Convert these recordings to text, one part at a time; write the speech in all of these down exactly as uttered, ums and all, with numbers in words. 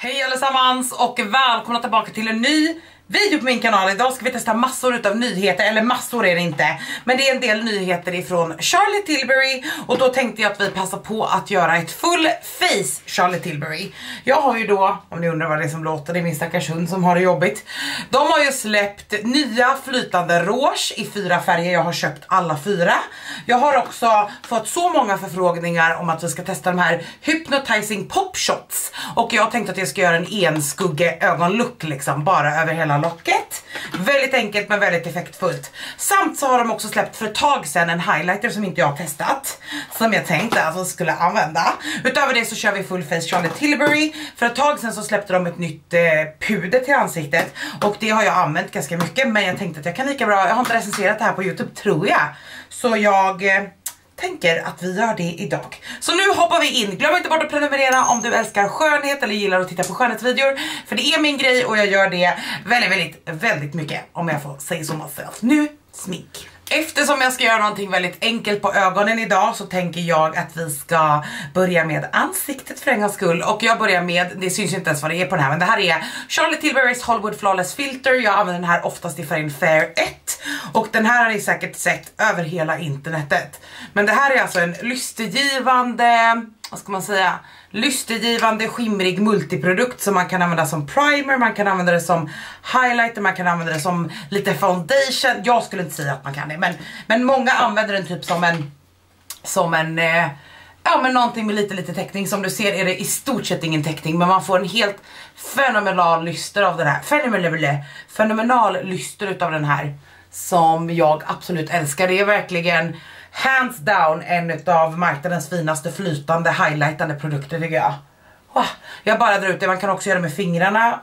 Hej allesammans och välkomna tillbaka till en ny video på min kanal. Idag ska vi testa massor utav nyheter, eller massor är det inte, men det är en del nyheter ifrån Charlotte Tilbury. Och då tänkte jag att vi passar på att göra ett full face Charlotte Tilbury. Jag har ju då, om ni undrar vad det är som låter, det är min stackars hund som har det jobbigt. De har ju släppt nya flytande rouge i fyra färger, jag har köpt alla fyra. Jag har också fått så många förfrågningar om att vi ska testa de här Hypnotizing Pop Shots. Och jag tänkte att jag ska göra en enskugge ögonlook liksom, bara över hela locket. Väldigt enkelt men väldigt effektfullt. Samt så har de också släppt för ett tag sedan en highlighter som inte jag har testat, som jag tänkte att jag skulle använda. Utöver det så kör vi full face Charlotte Tilbury. För ett tag sedan så släppte de ett nytt eh, puder till ansiktet. Och det har jag använt ganska mycket, men jag tänkte att jag kan lika bra, jag har inte recenserat det här på YouTube tror jag. Så jag... Eh, tänker att vi gör det idag. Så nu hoppar vi in. Glöm inte bort att prenumerera om du älskar skönhet eller gillar att titta på skönhetsvideor. För det är min grej och jag gör det väldigt, väldigt, väldigt mycket, om jag får säga så mycket. Nu, smink. Eftersom jag ska göra någonting väldigt enkelt på ögonen idag så tänker jag att vi ska börja med ansiktet för en gångs skull. Och jag börjar med, det syns inte ens vad det är på den här, men det här är Charlotte Tilburys Hollywood Flawless Filter. Jag använder den här oftast i färgen Fair ett. Och den här har ni säkert sett över hela internetet. Men det här är alltså en lystergivande, vad ska man säga, lystergivande skimrig multiprodukt som man kan använda som primer, man kan använda det som highlighter, man kan använda det som lite foundation. Jag skulle inte säga att man kan det, men, men många använder den typ som en som en eh, ja men någonting med lite lite täckning. Som du ser är det i stort sett ingen täckning, men man får en helt fenomenal lyster av den här. Fenomenal, fenomenal lyster utav den här som jag absolut älskar. Det är verkligen hands down en av marknadens finaste flytande highlightande produkter tycker jag. Wow. Jag bara drar ut det, man kan också göra det med fingrarna,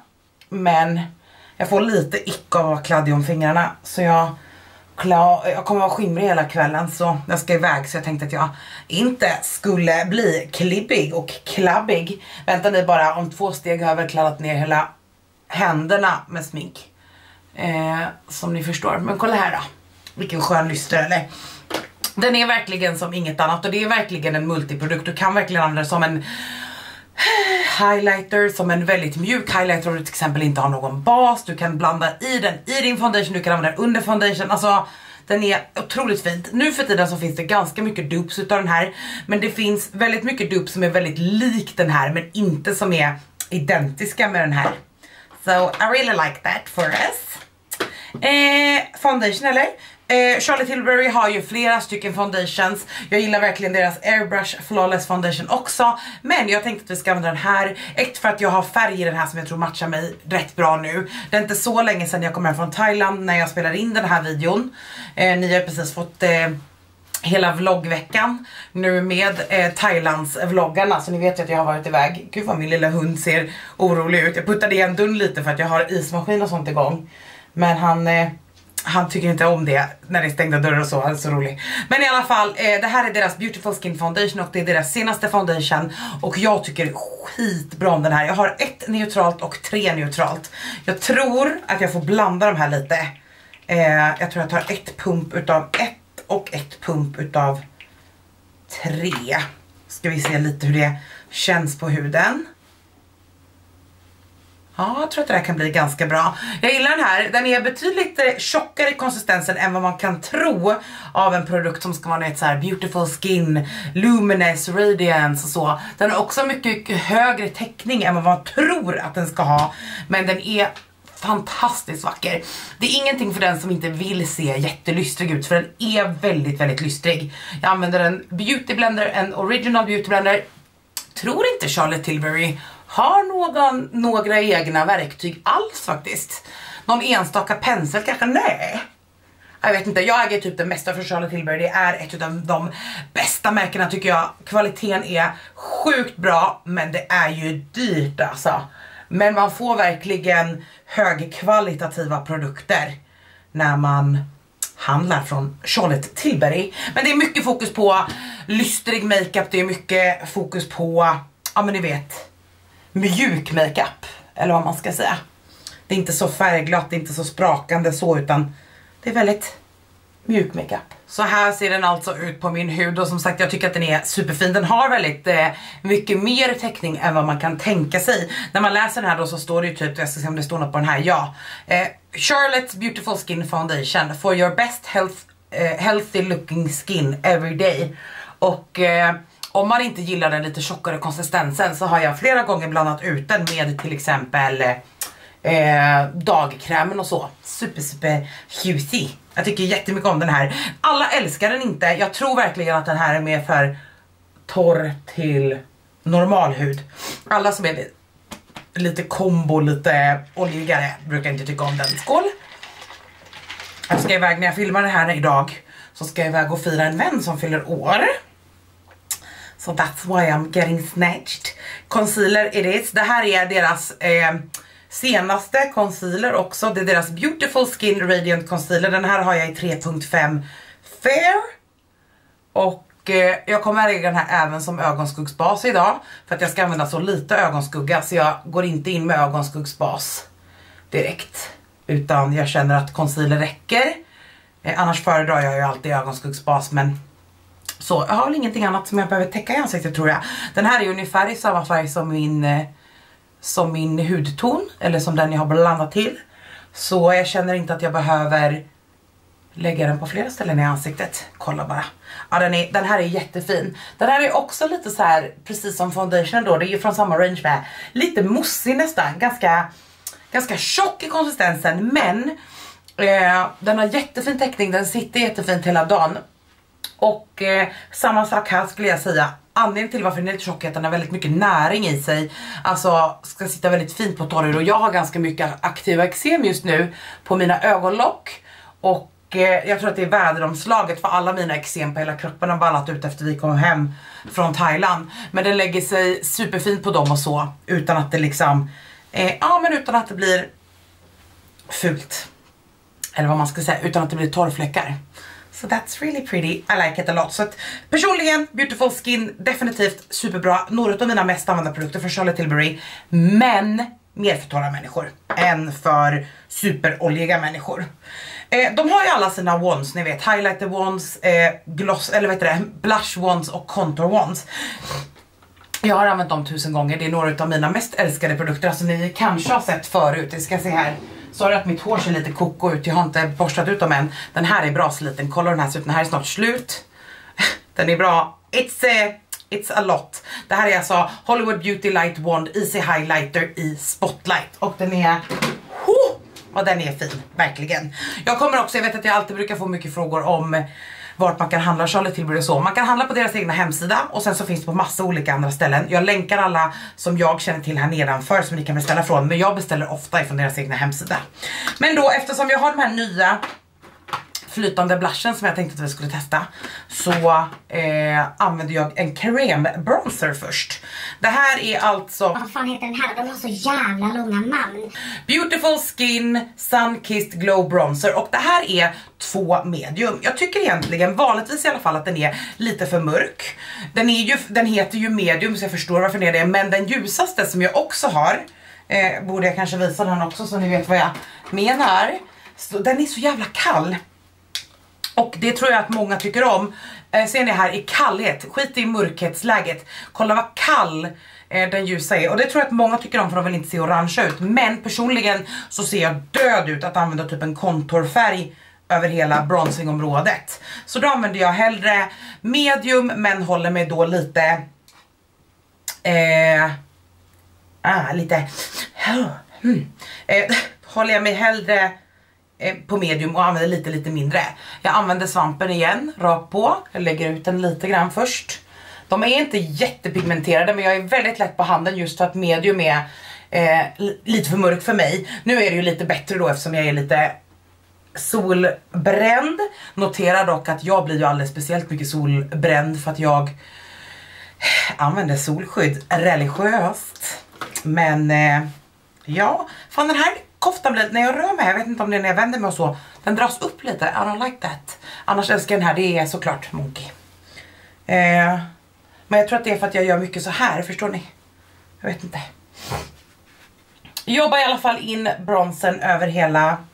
men jag får lite ick av att vara kladdig om fingrarna. Så jag, jag kommer vara skimrig hela kvällen, så jag ska iväg, så jag tänkte att jag inte skulle bli klibbig och klabbig. Vänta ni bara, om två steg har jag väl kladdat ner hela händerna med smink. Eh, som ni förstår, men kolla här då. Vilken skön lyster, eller? Den är verkligen som inget annat, och det är verkligen en multiprodukt. Du kan verkligen använda den som en highlighter, som en väldigt mjuk highlighter om du till exempel inte har någon bas. Du kan blanda i den i din foundation, du kan använda den under foundation. Alltså den är otroligt fint. Nu för tiden så finns det ganska mycket dupes utav den här, men det finns väldigt mycket dupes som är väldigt lik den här, men inte som är identiska med den här. So I really like that for us. Eh, foundation eller? Eh, Charlotte Tilbury har ju flera stycken foundations. Jag gillar verkligen deras Airbrush Flawless Foundation också. Men jag tänkte att vi ska använda den här. Ett för att jag har färg i den här som jag tror matchar mig rätt bra nu. Det är inte så länge sedan jag kom hem från Thailand när jag spelade in den här videon. eh, Ni har precis fått eh, hela vloggveckan nu med eh, Thailands vloggarna. Så ni vet ju att jag har varit iväg. Gud vad min lilla hund ser orolig ut. Jag puttade igen dörren lite för att jag har ismaskin och sånt igång. Men han... Eh, Han tycker inte om det när det är stängda dörrar och så, det är så roligt. Men i alla fall, eh, det här är deras Beautiful Skin Foundation och det är deras senaste foundation. Och jag tycker skitbra om den här. Jag har ett neutralt och tre neutralt. Jag tror att jag får blanda de här lite. Eh, jag tror jag tar ett pump utav ett och ett pump utav tre. Ska vi se lite hur det känns på huden. Ja, jag tror att det här kan bli ganska bra. Jag gillar den här. Den är betydligt tjockare i konsistensen än vad man kan tro av en produkt som ska vara ett så här beautiful skin, luminous, radiance och så. Den har också mycket högre täckning än vad man tror att den ska ha. Men den är fantastiskt vacker. Det är ingenting för den som inte vill se jättelystrig ut, för den är väldigt, väldigt lystrig. Jag använder en beauty blender, en original beauty blender. Tror inte Charlotte Tilbury har någon, några egna verktyg alls faktiskt. Någon enstaka pensel kanske? Nej. Jag vet inte, jag äger typ det mesta för Charlotte Tilbury. Det är ett av de bästa märkena tycker jag. Kvaliteten är sjukt bra, men det är ju dyrt alltså. Men man får verkligen högkvalitativa produkter när man handlar från Charlotte Tilbury. Men det är mycket fokus på lystrig makeup. Det är mycket fokus på, ja men ni vet, mjuk makeup, eller vad man ska säga. Det är inte så färgglatt, det är inte så sprakande så, utan det är väldigt mjuk makeup. Så här ser den alltså ut på min hud, och som sagt jag tycker att den är superfin. Den har väldigt eh, mycket mer täckning än vad man kan tänka sig. När man läser den här då så står det ju typ, jag ska se om det står något på den här, ja. Eh, Charlotte's Beautiful Skin Foundation for your best health, eh, healthy looking skin every day. Och eh, om man inte gillar den lite tjockare konsistensen så har jag flera gånger blandat ut den med till exempel eh, dagkrämen och så. Super super juicy. Jag tycker jättemycket om den här. Alla älskar den inte. Jag tror verkligen att den här är mer för torr till normal hud. Alla som är lite, lite kombo, lite oljigare brukar inte tycka om den. Skål! Jag ska iväg, när jag filmar det här idag så ska jag iväg och fira en vän som fyller år. So that's why I'm getting snatched. Concealer it is. Det här är deras eh, senaste concealer också. Det är deras Beautiful Skin Radiant Concealer. Den här har jag i tre punkt fem Fair. Och eh, jag kommer lägga den här även som ögonskuggsbas idag. För att jag ska använda så lite ögonskugga. Så jag går inte in med ögonskuggsbas direkt. Utan jag känner att concealer räcker. Eh, annars föredrar jag ju alltid ögonskuggsbas, men så jag har väl ingenting annat som jag behöver täcka i ansiktet tror jag. Den här är ungefär i samma färg som min, eh, som min hudton. Eller som den jag har blandat till. Så jag känner inte att jag behöver lägga den på flera ställen i ansiktet. Kolla bara. Ja, den, är, den här är jättefin. Den här är också lite så här, precis som foundation då. Det är ju från samma range med. Lite mossig nästan. Ganska, ganska tjock i konsistensen. Men eh, den har jättefin täckning. Den sitter jättefint hela dagen. Och eh, samma sak här skulle jag säga. Anledningen till varför den är lite tjock är att den har väldigt mycket näring i sig. Alltså ska sitta väldigt fint på torr hud. Och jag har ganska mycket aktiva eksem just nu på mina ögonlock. Och eh, jag tror att det är väderomslaget, för alla mina eksem på hela kroppen har ballat ut efter vi kom hem från Thailand. Men den lägger sig superfint på dem och så. Utan att det liksom, eh, ja men utan att det blir fult. Eller vad man ska säga, utan att det blir torrfläckar. So that's really pretty. I like it a lot. Så att, personligen, Beautiful Skin, definitivt superbra. Några av mina mest använda produkter för Charlotte Tilbury. Men mer för torra människor än för superoljiga människor. Eh, de har ju alla sina wands, ni vet. Highlighter wands, eh, gloss, eller vet du det, blush wands och contour wands. Jag har använt dem tusen gånger. Det är några av mina mest älskade produkter. Alltså ni kanske har sett förut. Jag ska se här. Sorry att mitt hår ser lite koko ut. Jag har inte borstat ut dem än. Den här är bra sliten. Kolla den här ser ut. Den här är snart slut. Den är bra. It's a, it's a lot. Det här är alltså Hollywood Beauty Light Wand Easy Highlighter i Spotlight. Och den är... Oh, och den är fin. Verkligen. Jag kommer också... Jag vet att jag alltid brukar få mycket frågor om... vart man kan handla Charlotte Tilbury och så. Man kan handla på deras egna hemsida. Och sen så finns det på massa olika andra ställen. Jag länkar alla som jag känner till här nedanför som ni kan beställa från. Men jag beställer ofta ifrån deras egna hemsida. Men då eftersom jag har de här nya flytande blushen som jag tänkte att vi skulle testa. Så eh, använder jag en creme bronzer först. Det här är alltså... Vad fan heter den här? De har så jävla långa namn. Beautiful Skin Sun Kissed Glow Bronzer. Och det här är två medium. Jag tycker egentligen, vanligtvis i alla fall, att den är lite för mörk. Den, är ju, den heter ju medium så jag förstår varför den är det. Men den ljusaste som jag också har, eh, borde jag kanske visa den också så ni vet vad jag menar. Så, den är så jävla kall. Och det tror jag att många tycker om. Eh, ser ni här i kallhet, skit i mörkhetsläget. Kolla vad kall eh, den ljusa är. Och det tror jag att många tycker om för de vill inte se orange ut. Men personligen så ser jag död ut att använda typ en kontorfärg över hela bronzingområdet. Så då använder jag hellre medium men håller mig då lite... Eh, ah, lite... Hmm, eh, håller jag mig hellre... på medium och använder lite lite mindre. Jag använder svampen igen, rakt på. Jag lägger ut den lite grann först. De är inte jättepigmenterade men jag är väldigt lätt på handen just för att medium är eh, lite för mörk för mig. Nu är det ju lite bättre då eftersom jag är lite solbränd. Notera dock att jag blir ju alldeles speciellt mycket solbränd för att jag använder solskydd religiöst. Men eh, ja, fan den här koftan blir, när jag rör mig, jag vet inte om det är när jag vänder mig och så, den dras upp lite, I don't like that. Annars älskar jag den här, det är såklart monkey. Eh, men jag tror att det är för att jag gör mycket så här, förstår ni? Jag vet inte. Jag jobbar i alla fall in bronsen över hela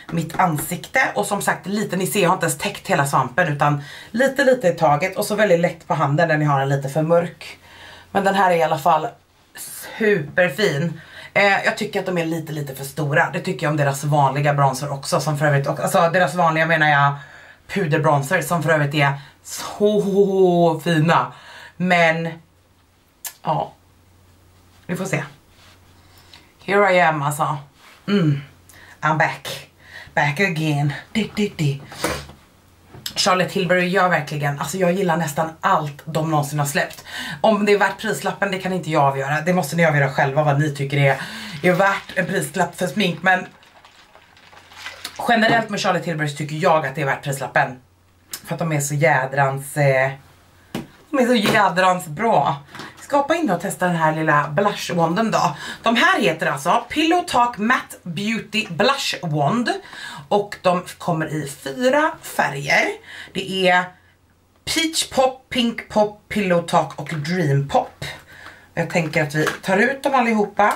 mitt ansikte. Och som sagt, lite, ni ser jag har inte ens täckt hela svampen utan lite lite i taget. Och så väldigt lätt på handen när ni har den lite för mörk. Men den här är i alla fall superfin. Eh, jag tycker att de är lite lite för stora. Det tycker jag om deras vanliga bronzer också. Som för övrigt, alltså deras vanliga menar jag puderbronzer som för övrigt är så fina. Men ja, vi får se. Here I am alltså. Mm. I'm back. Back again. Di, di, di. Charlotte Tilbury gör verkligen, alltså jag gillar nästan allt de någonsin har släppt. Om det är värt prislappen, det kan inte jag avgöra. Det måste ni avgöra själva vad ni tycker är, är värt en prislapp för smink. Men generellt med Charlotte Tilbury tycker jag att det är värt prislappen. För att de är så jädrans eh, de är så jädrans bra. Ska hoppa in och testa den här lilla blush wanden då. De här heter alltså Pillow Talk Matte Beauty Blush Wand. Och de kommer i fyra färger. Det är Peach Pop, Pink Pop, Pillow Talk och Dream Pop. Jag tänker att vi tar ut dem allihopa.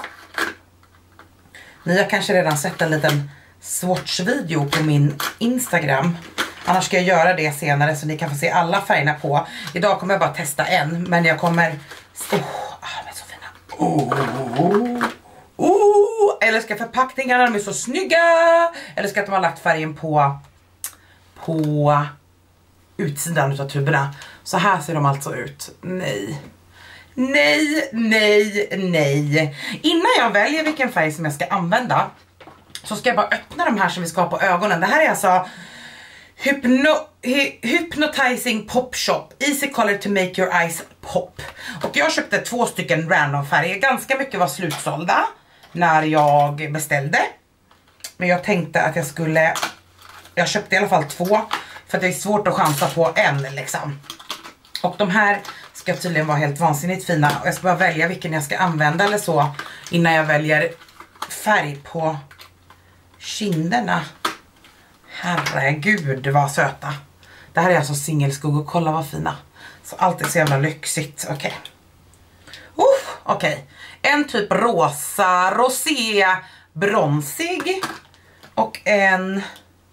Ni har kanske redan sett en liten swatch-video på min Instagram. Annars ska jag göra det senare så ni kan få se alla färgerna på. Idag kommer jag bara testa en, men jag kommer... Oh, ah, de är så fina. Oh, oh. Eller ska förpackningarna, de är så snygga. Eller ska de ha lagt färgen på på utsidan av tuberna. Så här ser de alltså ut. Nej. Nej, nej, nej. Innan jag väljer vilken färg som jag ska använda så ska jag bara öppna de här som vi ska ha på ögonen. Det här är alltså Hypno, hy, Hypnotizing Pop Shop Easy Color to make your eyes pop. Och jag köpte två stycken random färger. Ganska mycket var slutsålda när jag beställde. Men jag tänkte att jag skulle... Jag köpte i alla fall två. För att det är svårt att chansa på en liksom. Och de här ska tydligen vara helt vansinnigt fina. Och jag ska bara välja vilken jag ska använda eller så. Innan jag väljer färg på kinderna. Herregud vad söta. Det här är alltså singelskuggor. Kolla vad fina. Så allt är så jävla lyxigt. Okej. Okay. Uh, Okej. Okay. En typ rosa, rosé, bronsig. Och en...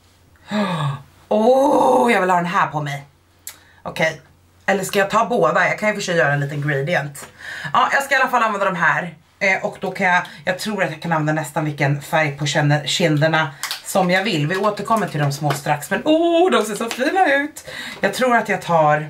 Åh, oh, jag vill ha den här på mig. Okej. Okay. Eller ska jag ta båda? Jag kan ju för sig göra en liten gradient. Ja, jag ska i alla fall använda de här. Eh, och då kan jag... Jag tror att jag kan använda nästan vilken färg på kinderna som jag vill. Vi återkommer till de små strax. Men åh, oh, de ser så fina ut. Jag tror att jag tar...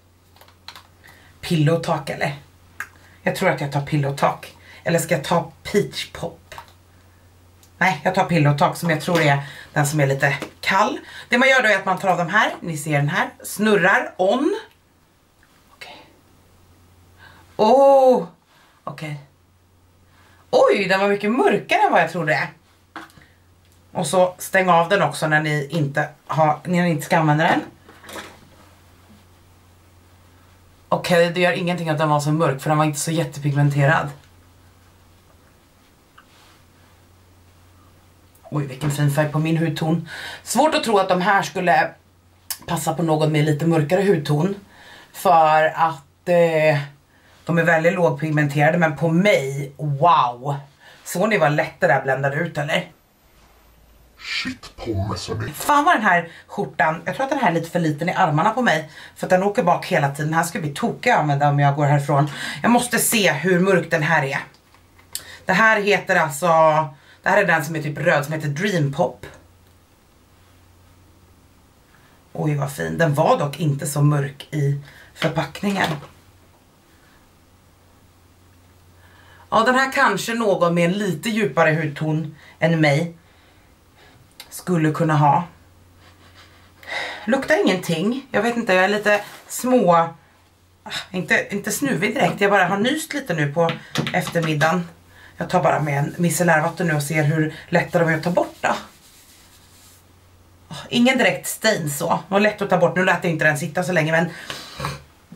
Pillow Talk eller? Jag tror att jag tar Pillow Talk. Eller ska jag ta Peach Pop? Nej, jag tar Pillow Talk som jag tror är den som är lite kall. Det man gör då är att man tar av de här. Ni ser den här. Snurrar on. Okej. Okay. Åh. Okej. Okay. Oj, den var mycket mörkare än vad jag trodde. Och så stäng av den också när ni inte, har, när ni inte ska använda den. Okej, okay, det gör ingenting att den var så mörk för den var inte så jättepigmenterad. Oj, vilken fin färg på min hudton. Svårt att tro att de här skulle passa på någon med lite mörkare hudton. För att eh, de är väldigt lågpigmenterade. Men på mig, wow. Såg ni vad lätt det där bländade ut eller? Shit på mig. Fan vad den här skjortan, jag tror att den här är lite för liten i armarna på mig. För att den åker bak hela tiden. Den här ska bli tokig att använda om jag går härifrån. Jag måste se hur mörk den här är. Det här heter alltså... Det här är den som är typ röd som heter Dream Pop. Oj vad fin. Den var dock inte så mörk i förpackningen. Ja, den här kanske någon med en lite djupare hudton än mig skulle kunna ha. Luktar ingenting. Jag vet inte, jag är lite små... Inte, inte snuvig direkt. Jag bara har nyst lite nu på eftermiddagen. Jag tar bara med en micellärvatten nu och ser hur lätt de är att ta bort då. Ingen direkt stain så. Det var lätt att ta bort. Nu lät jag inte den sitta så länge men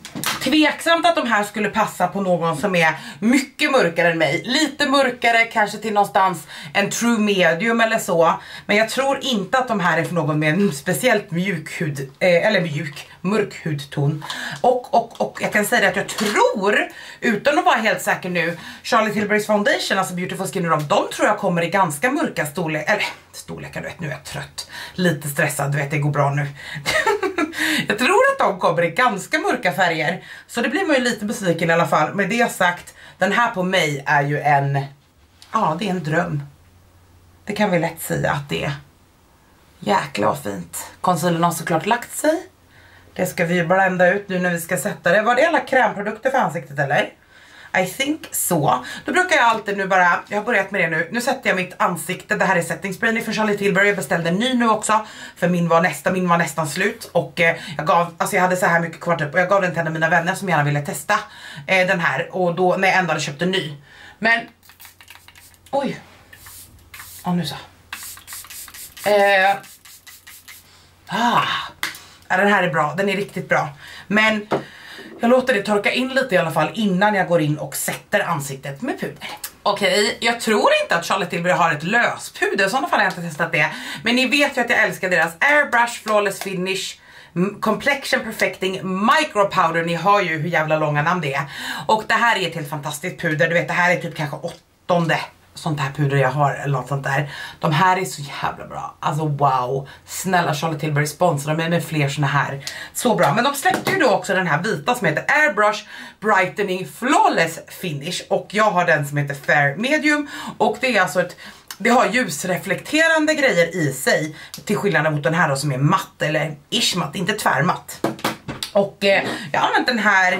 Tveksamt att de här skulle passa på någon som är mycket mörkare än mig. Lite mörkare, kanske till någonstans en true medium eller så. Men jag tror inte att de här är för någon med en speciellt mjuk hud, eh, eller mjuk, mörk hudton. Och, och, och jag kan säga det att jag tror, utan att vara helt säker nu, Charlotte Tilbury's Foundation, alltså Beautiful Skin Rub, de tror jag kommer i ganska mörka storlek, eller storlekar, du vet, nu är jag trött. Lite stressad, du vet, det går bra nu. Jag tror att de kommer i ganska mörka färger. Så det blir man ju lite besviken i alla fall. Med det sagt, den här på mig är ju en... Ja, det är en dröm. Det kan vi lätt säga att det är. Jäklar vad fint. Concealern har såklart lagt sig. Det ska vi ju blända ut nu när vi ska sätta det. Var det alla krämprodukter för ansiktet eller? I think så. Då brukar jag alltid nu bara, jag har börjat med det nu. Nu sätter jag mitt ansikte, det här är setting spray från Charlotte Tilbury. Jag beställde en ny nu också. För min var nästa, min var nästan slut. Och eh, jag gav, alltså jag hade så här mycket kvar typ. Och jag gav den till en av mina vänner som gärna ville testa eh, den här. Och då när jag ändå hade köpt en ny. Men, oj. Ja nu så. Eh, ah. Ja, den här är bra, den är riktigt bra. Men... jag låter det torka in lite i alla fall innan jag går in och sätter ansiktet med puder. Okej, okay, jag tror inte att Charlotte Tilbury har ett löspuder, i sådana fall har jag inte testat det. Men ni vet ju att jag älskar deras Airbrush Flawless Finish Complexion Perfecting Micro Powder. Ni hör ju hur jävla långa namn det är. Och det här är ett helt fantastiskt puder, du vet det här är typ kanske åttonde sånt här puder jag har eller något sånt där. De här är så jävla bra. Alltså wow. Snälla Charlotte Tilbury sponsrar mig med fler såna här. Så bra. Men de släppte ju då också den här vita som heter Airbrush Brightening Flawless Finish. Och jag har den som heter Fair Medium. Och det är alltså ett... det har ljusreflekterande grejer i sig. Till skillnad mot den här då som är matt eller ish matt, inte tvärmatt. Och eh, jag har använt den här...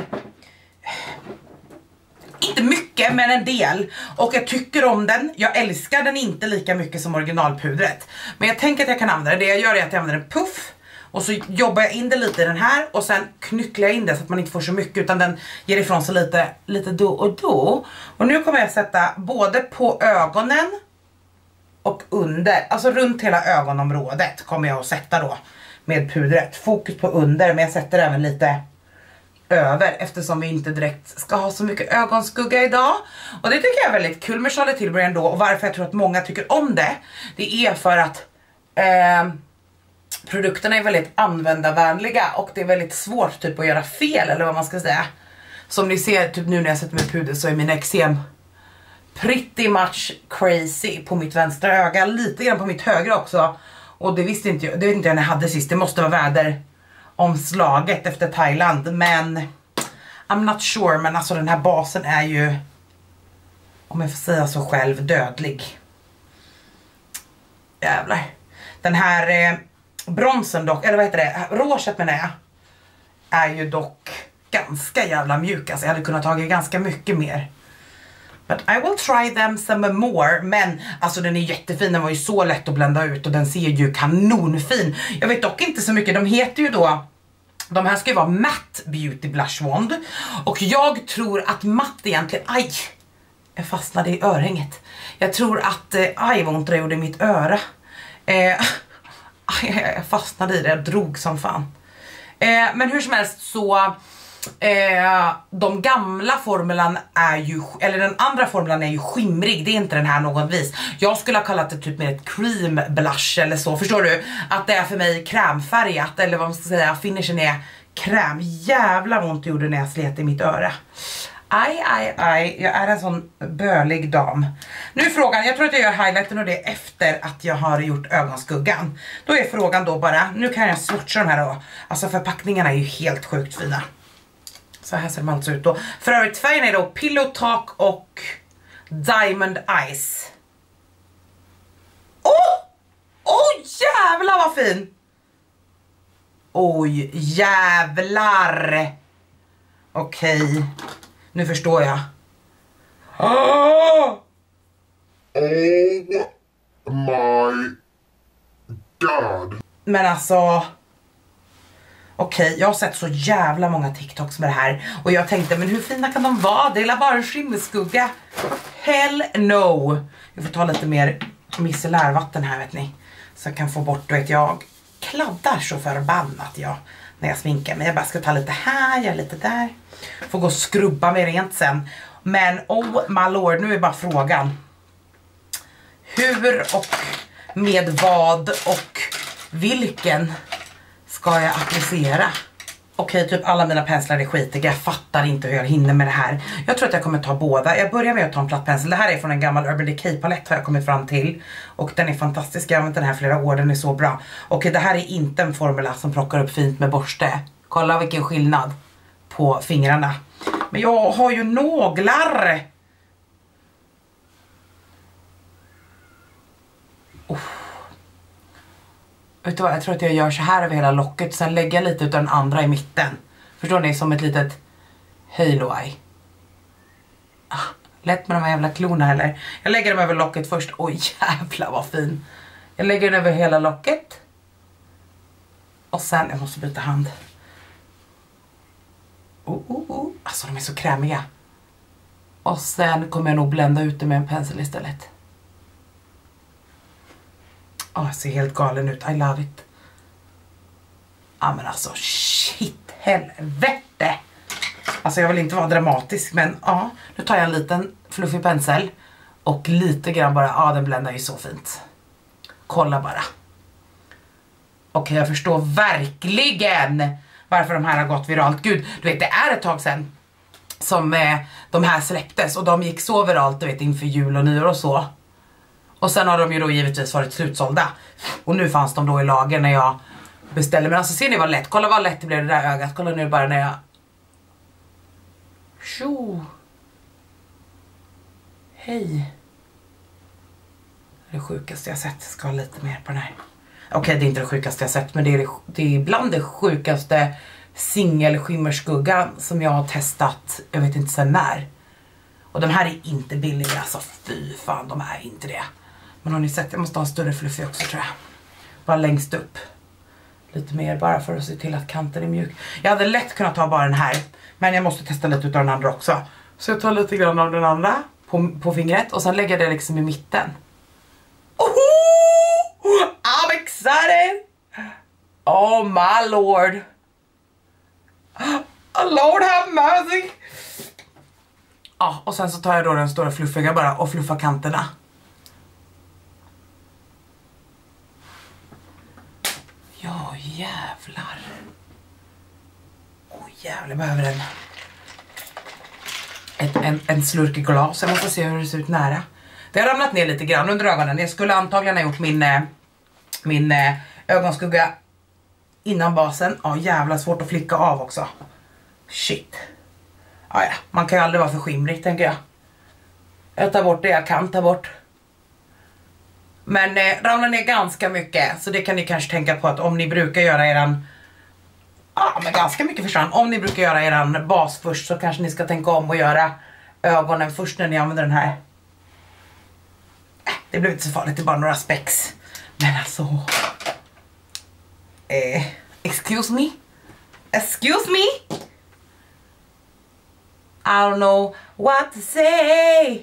inte mycket men en del. Och jag tycker om den. Jag älskar den inte lika mycket som originalpudret. Men jag tänker att jag kan använda det. Det jag gör är att jag använder en puff. Och så jobbar jag in det lite i den här. Och sen knycklar jag in det så att man inte får så mycket. Utan den ger ifrån sig lite, lite då och då. Och nu kommer jag sätta både på ögonen och under. Alltså runt hela ögonområdet kommer jag att sätta då. Med pudret. Fokus på under. Men jag sätter även lite... över eftersom vi inte direkt ska ha så mycket ögonskugga idag. Och det tycker jag är väldigt kul med Charlotte Tilbury ändå. Och varför jag tror att många tycker om det, det är för att eh, produkterna är väldigt användarvänliga. Och det är väldigt svårt typ att göra fel eller vad man ska säga. Som ni ser typ nu när jag sätter mig puder så är min eksem pretty much crazy på mitt vänstra öga. Lite grann på mitt högra också. Och det visste inte jag, det vet inte jag när jag hade sist. Det måste vara väder omslaget efter Thailand, men I'm not sure, men alltså den här basen är ju, om jag får säga så själv, dödlig. Jävlar. Den här eh, bronsen dock, eller vad heter det, rouget menar jag, är ju dock ganska jävla mjuk, alltså jag hade kunnat ta ganska mycket mer. But I will try them some more. Men alltså den är jättefin, den var ju så lätt att blända ut. Och den ser ju kanonfin. Jag vet dock inte så mycket, de heter ju då, de här ska ju vara Matte Beauty Blush Wand. Och jag tror att matte egentligen, aj, jag fastnade i örhänget. Jag tror att, eh, aj vad ont det gjorde i mitt öra. eh, aj, Jag fastnade i det, jag drog som fan. eh, Men hur som helst så Eh, de gamla formulan är ju, eller den andra formulan är ju skimrig. Det är inte den här någon vis. Jag skulle ha kallat det typ med ett cream blush eller så, förstår du? Att det är för mig krämfärgat, eller vad man ska säga, finishen är kräm. Jävlar vad ont gjorde när jag slet i mitt öra. Aj, aj, aj, jag är en sån bölig dam. Nu är frågan, jag tror att jag gör highlighten och det efter att jag har gjort ögonskuggan. Då är frågan då bara, nu kan jag swatcha de här då. Alltså förpackningarna är ju helt sjukt fina. Så här ser de alltså ut då. För övrigt färgen är då Pillow Talk och Diamond Eyes. Åh! Oh! Åh oh, jävlar vad fin! Oj jävlar! Okej, okay. Nu förstår jag. Oh! Oh my god. Men alltså... Okej, okay, jag har sett så jävla många TikToks med det här. Och jag tänkte, men hur fina kan de vara? Det är bara en skimmerskugga. Hell no. Jag får ta lite mer micellärvatten här, vet ni. Så jag kan få bort, vet jag, kladdar så förbannat jag. när jag sminkar mig. Jag bara ska ta lite här, göra lite där. Får gå och skrubba mig rent sen. Men oh my lord, nu är bara frågan. Hur och med vad och vilken ska jag applicera? Okej, typ alla mina penslar är skitiga. Jag fattar inte hur jag hinner med det här. Jag tror att jag kommer ta båda. Jag börjar med att ta en platt pensel. Det här är från en gammal Urban Decay palett har jag kommit fram till. Och den är fantastisk. Jag har använt den här flera år. Den är så bra. Okej, det här är inte en formula som plockar upp fint med borste. Kolla vilken skillnad på fingrarna. Men jag har ju någlar. Oh. Vet du vad, jag tror att jag gör så här över hela locket. Sen lägger jag lite utav den andra i mitten. Förstår ni? Som ett litet halo eye. Ah, lätt med de här jävla klorna eller. Jag lägger dem över locket först. Oj jävlar vad fin. Jag lägger den över hela locket. Och sen, jag måste byta hand. Oh, oh, oh. Alltså de är så krämiga. Och sen kommer jag nog blända ut det med en pensel istället. Åh, oh, ser helt galen ut. I love it. Ja, men alltså, shit, helvete. Alltså, jag vill inte vara dramatisk, men ja. Nu tar jag en liten fluffig pensel. Och lite grann bara, ja, den bländar ju så fint. Kolla bara. Okej, okay, jag förstår verkligen varför de här har gått viralt. Gud, du vet, det är ett tag sedan som eh, de här släpptes. Och de gick så viralt, du vet, inför jul och nyår och så. Och sen har de ju då givetvis varit slutsålda. Och nu fanns de då i lager när jag beställde. Men alltså ser ni vad lätt? Kolla vad lätt det blev det där ögat. Kolla nu bara när jag... Tjo! Hej! Det sjukaste jag sett. Ska ha lite mer på den här. Okej, okay, det är inte det sjukaste jag sett. Men det är, det, det är ibland det sjukaste singelskimmerskuggan som jag har testat. Jag vet inte sen när. Och de här är inte billiga. Alltså fy fan, de är inte det. Men har ni sett, jag måste ha en större fluffig också tror jag. Bara längst upp. Lite mer bara för att se till att kanten är mjuk. Jag hade lätt kunnat ta bara den här. Men jag måste testa lite utav den andra också. Så jag tar lite grann av den andra på, på fingret. Och sen lägger jag det liksom i mitten. Oh, I'm excited! Oh my lord! Oh, Lord have mercy! Ja, och sen så tar jag då den stora fluffiga bara och fluffar kanterna. Ja, jävlar. Åh, oh, jävlar, jag behöver en, ett, en, en slurk glas. Jag måste se hur det ser ut nära. Det har ramlat ner lite grann under ögonen. Jag skulle antagligen ha gjort min, min ögonskugga innan basen. Ja, jävla svårt att flicka av också. Shit. Ja, ja, man kan ju aldrig vara för skimrig, tänker jag. Jag tar bort det jag kan ta bort. Men eh, ramlar ner ganska mycket. Så det kan ni kanske tänka på att om ni brukar göra eran... Ja, men ganska mycket försvann. Om ni brukar göra eran bas först så kanske ni ska tänka om och göra ögonen först när ni använder den här. Äh, det blev inte så farligt, det är bara några spex. Men alltså... Eh, excuse me? Excuse me? I don't know what to say.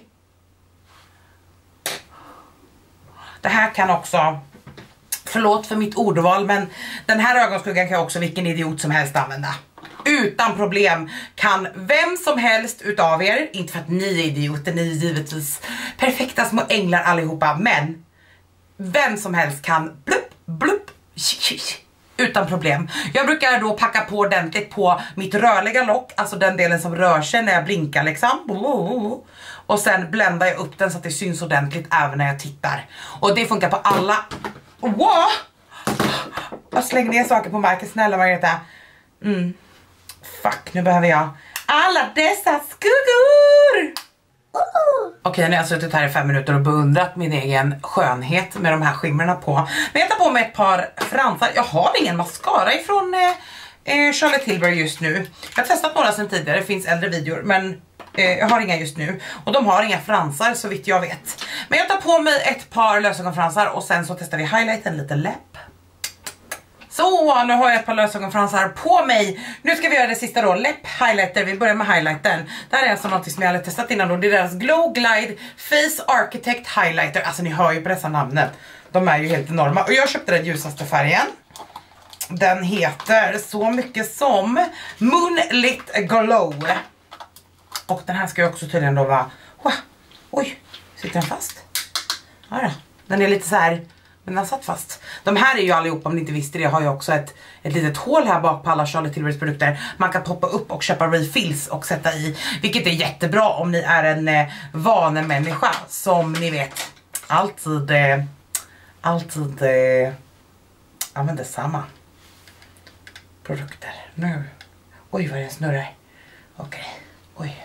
Det här kan också, förlåt för mitt ordval, men den här ögonskuggan kan också vilken idiot som helst använda. Utan problem kan vem som helst utav er, inte för att ni är idioter, ni är givetvis perfekta små änglar allihopa, men vem som helst kan blupp, blupp, utan problem. Jag brukar då packa på ordentligt på mitt rörliga lock, alltså den delen som rör sig när jag blinkar liksom. Och sen bländar jag upp den så att det syns ordentligt även när jag tittar. Och det funkar på alla. Wow! Jag slänger ner saker på marken, snälla Margareta. Mm. Fuck, nu behöver jag alla dessa skuggor! Okej, nu har jag suttit här i fem minuter och beundrat min egen skönhet med de här skimmerna på. Men jag tar på mig ett par fransar. Jag har ingen mascara ifrån eh, Charlotte Tilbury just nu. Jag har testat några sedan tidigare, det finns äldre videor, men eh, jag har inga just nu. Och de har inga fransar så vitt jag vet. Men jag tar på mig ett par lösögonfransar och sen så testar vi highlighten, lite läpp. Så, nu har jag ett par lösögonfransar på mig. Nu ska vi göra det sista då, läpp highlighter. Vi börjar med highlightern. Det här är alltså något som jag hade testat innan då. Det är deras Glow Glide Face Architect Highlighter. Alltså ni hör ju på dessa namnen. De är ju helt enorma. Och jag köpte den ljusaste färgen. Den heter så mycket som Moonlit Glow. Och den här ska ju också tydligen då vara... Wow, oj, sitter den fast? Ja då. Den är lite så här, men den satt fast. De här är ju allihopa, om ni inte visste det, har ju också ett, ett litet hål här bak på alla Charlotte Tilburys produkter. Man kan poppa upp och köpa refills och sätta i, vilket är jättebra om ni är en eh, vanemänniska som ni vet alltid eh, alltid eh, använder samma produkter. Nu. Oj, vad det snurrar. Okej, okay. Oj.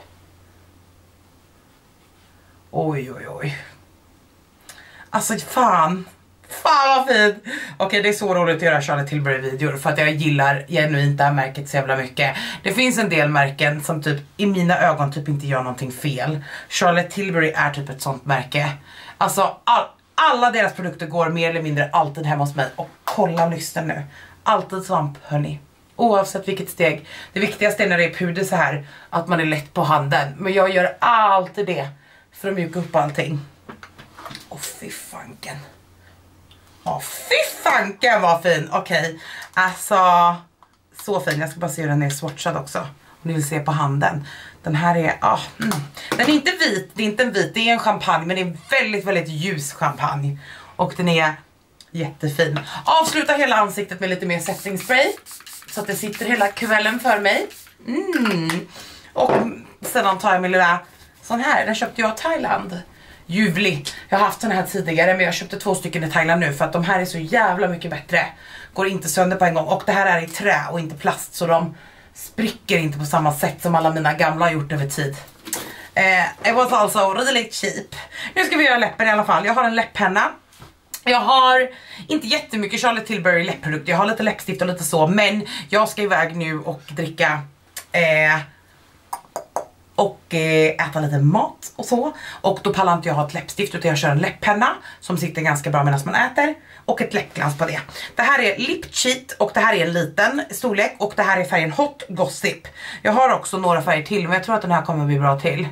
Oj, oj, oj. Alltså fan. Fan vad fint. Okej, okay, det är så roligt att göra Charlotte Tilbury-videor för att jag gillar genuint det här märket så jävla mycket. Det finns en del märken som typ i mina ögon typ inte gör någonting fel. Charlotte Tilbury är typ ett sånt märke. Alltså all, alla deras produkter går mer eller mindre alltid hemma hos mig. Och kolla lyssna nu. Alltid svamp, hörni. Oavsett vilket steg. Det viktigaste är när det är puder så här att man är lätt på handen. Men jag gör alltid det för att mjuka upp allting. Åh fy fanken. Åh fy fanken vad fin. Okej, okay. Alltså så fin. Jag ska bara se hur den är swatchad också. Om ni vill se på handen. Den här är, ah, mm. Den är inte vit, det är inte en vit, det är en champagne. Men det är väldigt, väldigt ljus champagne. Och den är jättefin. Avsluta hela ansiktet med lite mer setting spray. Så att det sitter hela kvällen för mig. Mm. Och sedan tar jag min lilla sån här, den köpte jag i Thailand. Ljuvlig. Jag har haft den här tidigare men jag köpte två stycken i Thailand nu för att de här är så jävla mycket bättre. Går inte sönder på en gång och det här är i trä och inte plast så de spricker inte på samma sätt som alla mina gamla har gjort över tid. Eh, it was also really cheap. Nu ska vi göra läppen i alla fall. Jag har en läpppenna. Jag har inte jättemycket Charlotte Tilbury läppprodukter. Jag har lite läppstift och lite så. Men jag ska iväg nu och dricka eh, och eh, äta lite mat och så. Och då pallar inte jag ha ett läppstift utan jag kör en läpppenna som sitter ganska bra medan man äter. Och ett läppglans på det. Det här är Lip Cheat och det här är en liten storlek. Och det här är färgen Hot Gossip. Jag har också några färger till men jag tror att den här kommer bli bra till.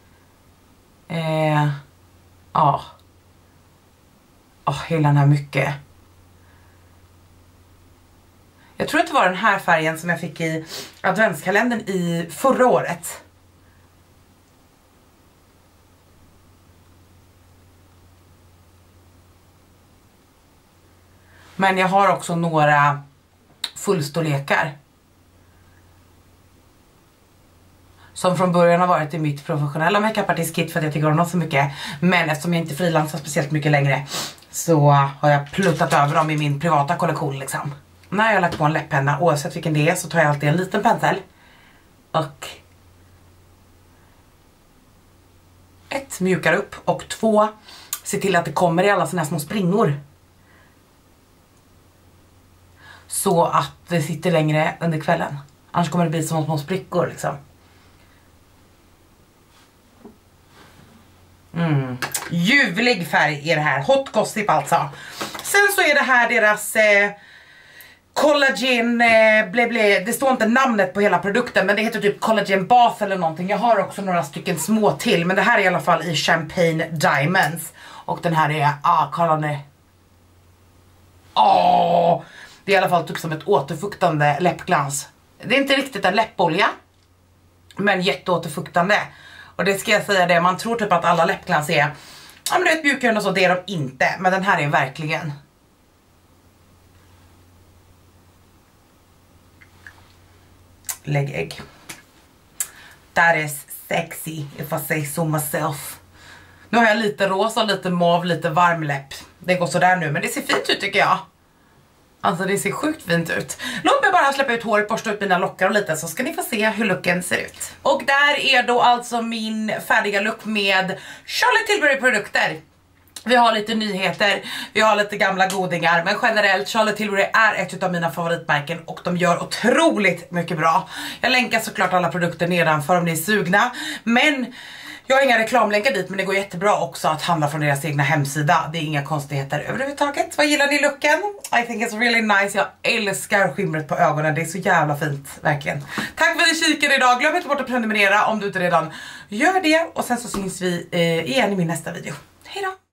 Eh, ja. Åh, oh, hela den här mycket. Jag tror att det var den här färgen som jag fick i adventskalendern i förra året. Men jag har också några fullstorlekar. Som från början har varit i mitt professionella makeupartist-kit för att jag tycker om dem så mycket. Men eftersom jag inte frilansar speciellt mycket längre så har jag pluttat över dem i min privata kollektion liksom. När jag har lagt på en läpppenna, oavsett vilken det är, så tar jag alltid en liten pensel. Och ett, mjukar upp. Och två, se till att det kommer i alla såna här små springor. Så att det sitter längre under kvällen. Annars kommer det bli som små sprickor liksom. Mm. Ljuvlig färg är det här. Hot Gossip alltså. Sen så är det här deras eh, collagen eh, ble, ble. Det står inte namnet på hela produkten men det heter typ collagen bath eller någonting. Jag har också några stycken små till men det här är i alla fall i Champagne Diamonds. Och den här är, ah kolla nu. Åh, det är i alla fall typ som ett återfuktande läppglans. Det är inte riktigt en läppolja men jätteåterfuktande. Och det ska jag säga det, man tror typ att alla läppglans är, ja men det är ett mjukare och så, det är de inte. Men den här är verkligen. Lägg ägg. That is sexy, if I say so myself. Nu har jag lite rosa, lite mav, lite varm läpp. Det går så där nu, men det ser fint ut tycker jag. Alltså det ser sjukt fint ut. Låt mig bara släppa ut håret, borsta ut mina lockar och lite så ska ni få se hur looken ser ut. Och där är då alltså min färdiga look med Charlotte Tilbury produkter. Vi har lite nyheter, vi har lite gamla godingar, men generellt Charlotte Tilbury är ett av mina favoritmärken och de gör otroligt mycket bra. Jag länkar såklart alla produkter nedanför om ni är sugna, men jag har inga reklamlänkar dit, men det går jättebra också att handla från deras egna hemsida. Det är inga konstigheter överhuvudtaget. Vad gillar ni looken? I think it's really nice. Jag älskar skimret på ögonen. Det är så jävla fint, verkligen. Tack för att ni kikade idag. Glöm inte bort att prenumerera om du inte redan gör det. Och sen så syns vi eh, igen i min nästa video. Hej då!